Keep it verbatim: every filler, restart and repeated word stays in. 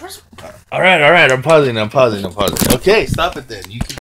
All right, all right. I'm pausing. I'm pausing. I'm pausing. Okay, stop it then. You can